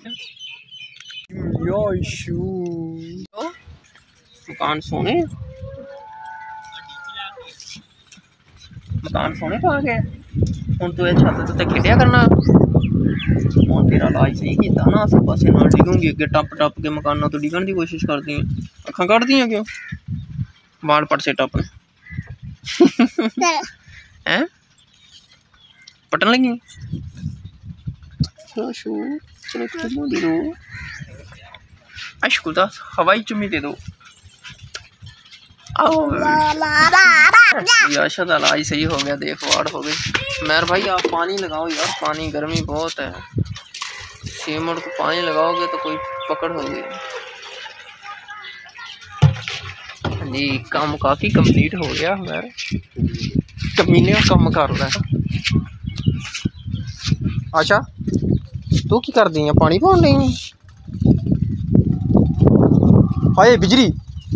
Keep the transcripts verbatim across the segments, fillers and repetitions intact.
मकान सोने मकान सोने तो आ गए हूँ। तू छत ते खेडिया करना हूँ। तेरा इलाज सही किया ना, आसे पासे ना डिगूंगी अगे टप टप के मकानों तो डिगन की कोशिश करती हैं। अखा कट दी क्यों बाल पट से टप हैं पटन लगी। चलो अशकुल दा हवाई चुम्मी दे दो। याशद इलाज सही हो गया, देख वाड़ हो गई। मेहर भाई आप पानी लगाओ यार, पानी गर्मी बहुत है। सीमट को पानी लगाओगे तो कोई पकड़ होगी। जी काम काफी कंप्लीट हो गया मेहर, कमीने कम कर रहा है। अच्छा तू की कर दी है, पानी पान नहीं हाय बिजली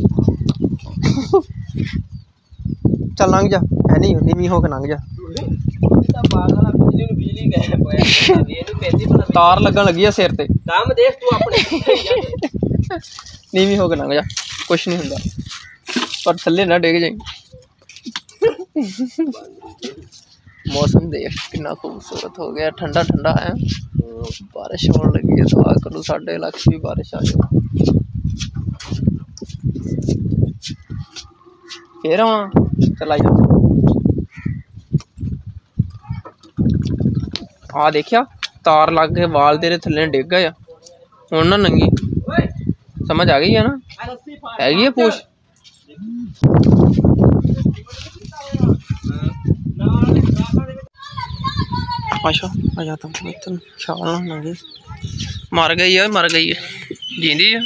चल लंघ जा है नहीं नीवी हो के लंघ जा। तार लगन लगी है सिर ते नीवी हो के लंघ जा, कुछ नहीं होंदा पर थल्ले ना डिग जाए। मौसम देख कितना खूबसूरत हो गया, ठंडा ठंडा है। बारिश होने लगी है, दुआ करो साढ़े इलाके भी बारिश आ जाए। फिर आना चलाई आ देखिया तार लग के वाल तेरे थल्ले डिग गए हूँ ना नंगी। समझ आ गई है ना, हैगी है पूछ। अच्छा आ जाता हूँ ख्याल ना लगे। मर गई है मर गई है जींदी है।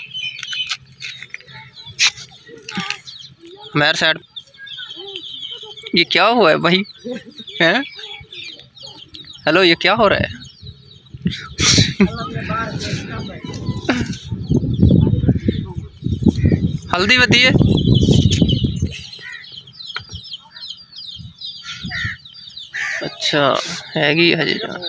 मेरे साइड ये क्या हुआ है भाई हैं? हेलो ये क्या हो रहा है? हल्दी वधी है अच्छा हैगी हजे जान।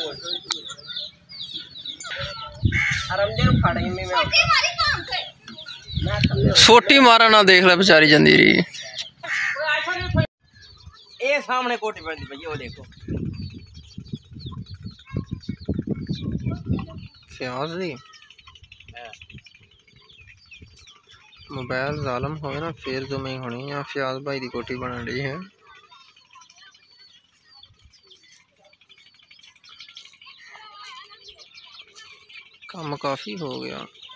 छोटी मारा ना देख ले बेचारी जंदी रही। ए सामने कोठी पड़ती भैया वो देखो फ्याज दी मोबाइल जालम हो ना फिर जो मैं होनी है। फ्याज भाई की कोठी बन रही है। काम काफी हो गया।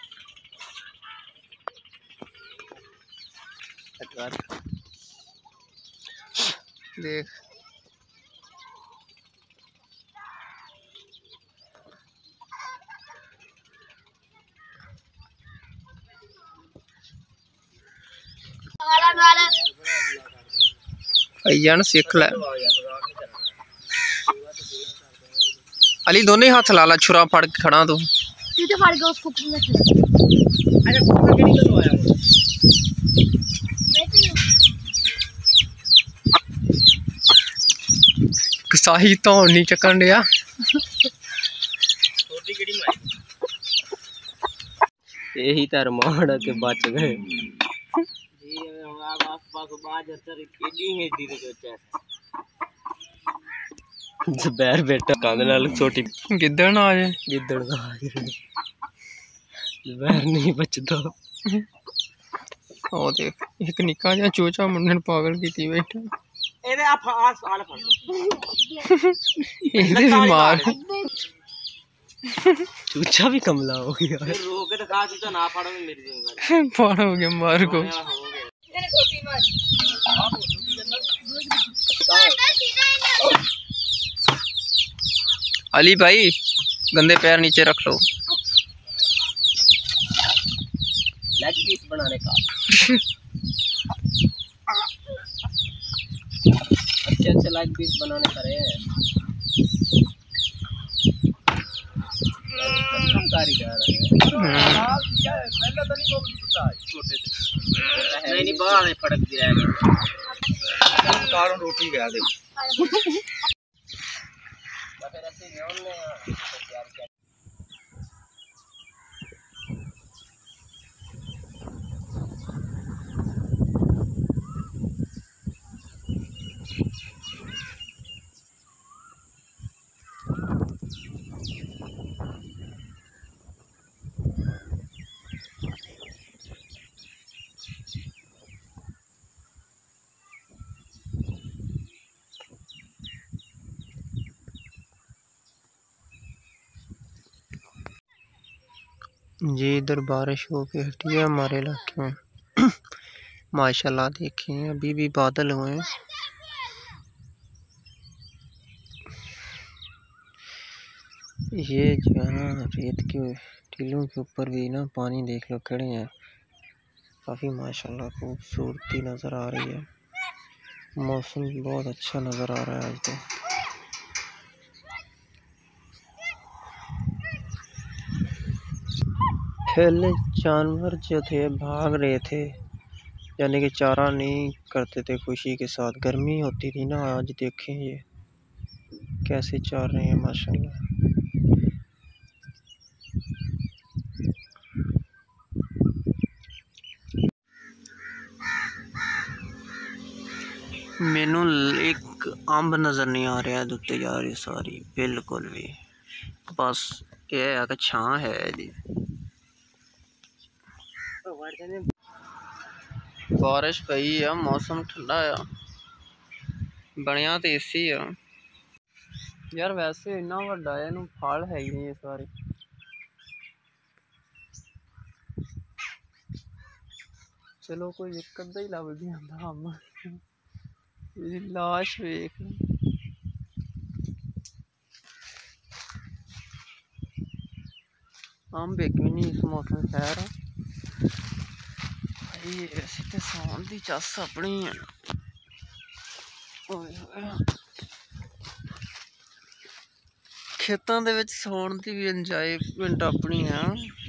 देख जान सीख ले अली दोनों हाथ ला ला छुरा फड़ के खड़ा तू साही तो नहीं चकन दिया। यही तार मार के बच गए। जबैर बेटा कंध नाल छोटी गिद्दड़ ना आ जाए। गिद्दड़ का जबैर नहीं बचता। ओ देख एक निक्का जिहा चूचा मुंडे ने पागल की बैठा। ਇਹਦੇ ਆ ਫਾਸ ਆਲ ਫੜ ਇਹਦੇ ਵੀ ਮਾਰ चूचा भी कमला हो गया। रोक के दिखा चूचा ना फाड़ो में मेरी दूंगा फाड़ हो गया मार को। अली भाई गंदे पैर नीचे रख लो। लेग पीस बनाने का अच्छे अच्छे लेग पीस बनाने का रे कारीगर नहीं नहीं बाहर नहीं फटक गिरा कारों रोटी गया दे जी इधर बारिश हो के हटी है हमारे इलाके में। माशाल्लाह देखिए अभी भी बादल हुए हैं। ये जो है ना रेत के टीलों के ऊपर भी ना पानी देख लो खड़े हैं। काफ़ी माशाल्लाह खूबसूरती नज़र आ रही है। मौसम बहुत अच्छा नज़र आ रहा है आज तो। पहले जानवर जो थे भाग रहे थे, यानी कि चारा नहीं करते थे खुशी के साथ। गर्मी होती थी ना, आज देखें ये कैसे चार रहे हैं माशाल्लाह। मैनू एक अंब नज़र नहीं आ रहा दुत्ते जा रही सारी बिल्कुल भी, बस ये है कि छां है जी। बारिश पई है, मौसम ठंडा है, बनया तो एसी है यार। वैसे इन्ना वड्डा है, इनू फल है ही नहीं इस बारी। चलो कोई एक अद्धा ही लभ भी आंदा अम्ब। लाश वेख अम्ब एक भी नहीं इस मौसम खैर। असी तो सौन की चस अपनी है। खेतों दे विच सौन की भी इंजॉयमेंट अपनी है।